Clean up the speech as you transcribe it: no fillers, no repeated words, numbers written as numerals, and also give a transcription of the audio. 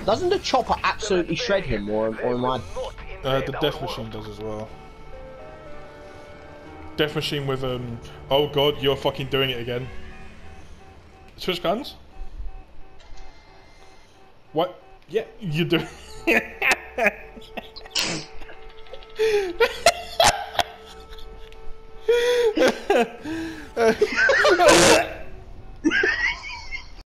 Doesn't the chopper absolutely shred him, or am I? The death machine does as well. Death machine with oh god, you're fucking doing it again. Switch guns? What? Yeah, you do.